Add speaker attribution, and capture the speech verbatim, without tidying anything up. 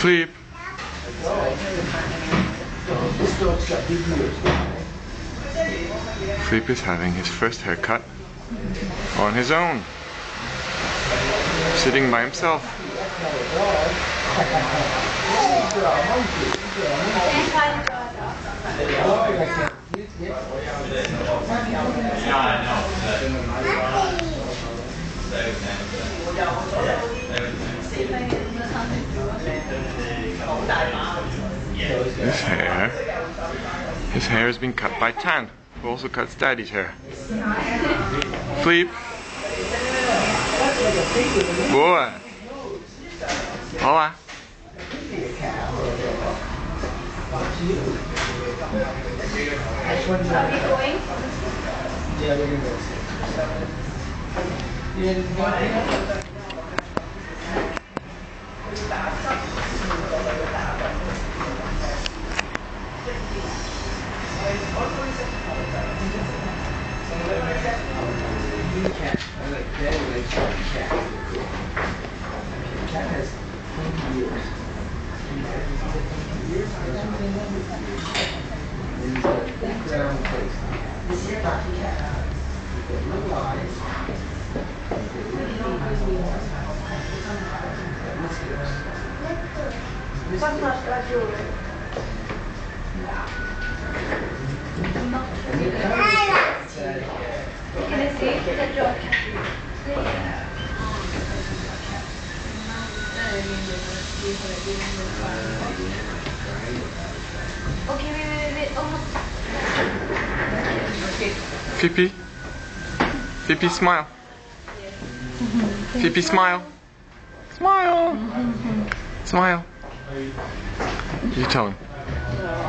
Speaker 1: Filipe. Filipe is having his first haircut on his own, sitting by himself. His hair, his hair has been cut by Tan, who also cuts Daddy's hair. Filipe. Boa. Olá.
Speaker 2: Okay, wait, wait, wait. Oh.
Speaker 1: Filipe. Filipe, smile. Filipe, smile. Smile. Smile. You tell him.